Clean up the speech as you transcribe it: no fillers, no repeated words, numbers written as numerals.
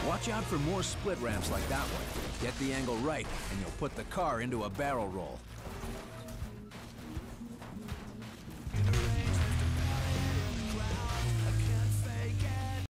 Watch out for more split ramps like that one. Get the angle right, and you'll put the car into a barrel roll. In a